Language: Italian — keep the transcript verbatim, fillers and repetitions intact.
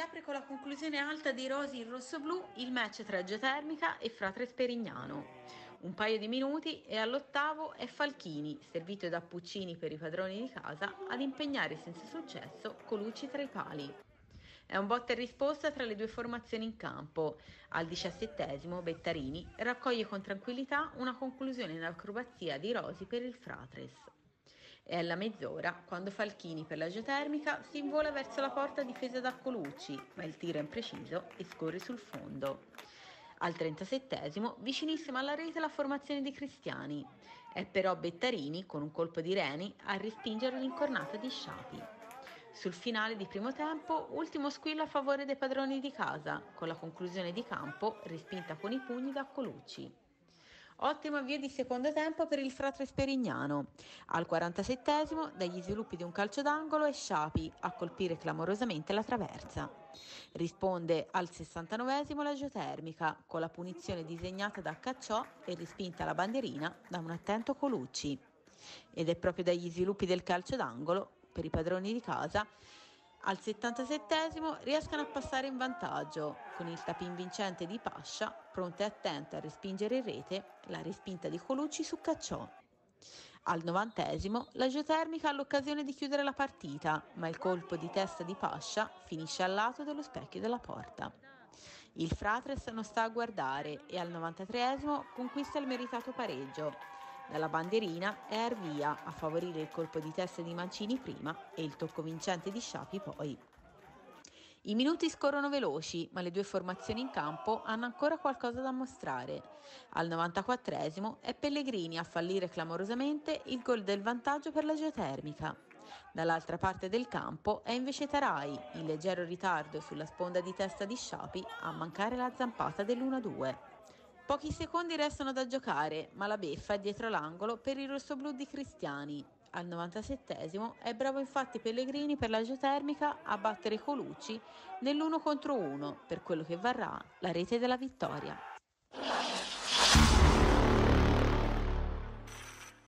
apre con la conclusione alta dei rosi in rosso-blu il match tra Geotermica e Fratre Sperignano. Un paio di minuti e all'ottavo è Falchini, servito da Puccini per i padroni di casa, ad impegnare senza successo Colucci tra i pali. È un botta e risposta tra le due formazioni in campo. Al diciassettesimo Bettarini raccoglie con tranquillità una conclusione in acrobazia di rosi per il Fratres. È alla mezz'ora quando Falchini per la geotermica si invola verso la porta difesa da Colucci, ma il tiro è impreciso e scorre sul fondo. Al trentasettesimo, vicinissima alla rete la formazione di Cristiani. È però Bettarini, con un colpo di Reni, a respingere l'incornata di Sciapi. Sul finale di primo tempo, ultimo squillo a favore dei padroni di casa, con la conclusione di campo respinta con i pugni da Colucci. Ottimo avvio di secondo tempo per il Fratre Sperignano. Al quarantasettesimo, dagli sviluppi di un calcio d'angolo, è Sciapi a colpire clamorosamente la traversa. Risponde al sessantanovesimo la geotermica, con la punizione disegnata da Cacciò e respinta la bandierina da un attento Colucci. Ed è proprio dagli sviluppi del calcio d'angolo, per i padroni di casa, al settantasettesimo riescono a passare in vantaggio, con il tapin vincente di Pascia, pronto e attento a respingere in rete la respinta di Colucci su Cacciò. Al novantesimo la geotermica ha l'occasione di chiudere la partita, ma il colpo di testa di Pascia finisce al lato dello specchio della porta. Il Fratres non sta a guardare e al novantatreesimo conquista il meritato pareggio. Dalla bandierina è Arvia a favorire il colpo di testa di Mancini prima e il tocco vincente di Sciapi poi. I minuti scorrono veloci, ma le due formazioni in campo hanno ancora qualcosa da mostrare. Al novantaquattresimo è Pellegrini a fallire clamorosamente il gol del vantaggio per la geotermica. Dall'altra parte del campo è invece Tarai, in leggero ritardo sulla sponda di testa di Sciapi, a mancare la zampata dell'uno a due. Pochi secondi restano da giocare, ma la beffa è dietro l'angolo per il rossoblù di Cristiani. Al novantasettesimo è bravo infatti Pellegrini per la geotermica a battere Colucci nell'uno contro uno, per quello che varrà la rete della vittoria.